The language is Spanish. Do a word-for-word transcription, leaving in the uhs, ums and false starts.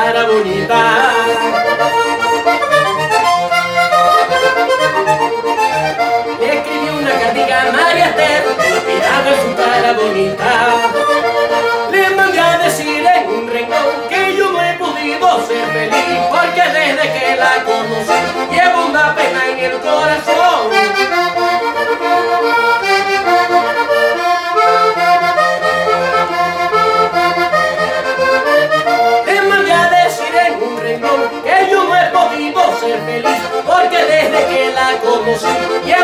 cara bonita. Le escribí una cartica a María Esther, inspirada en su cara bonita. Le mandé a decir en un rincón que yo no he podido ser feliz, porque desde que la conocí llevo una pena en el corazón. Le mandé a decir en un rincón que yo no he podido ser feliz, porque desde que la conocí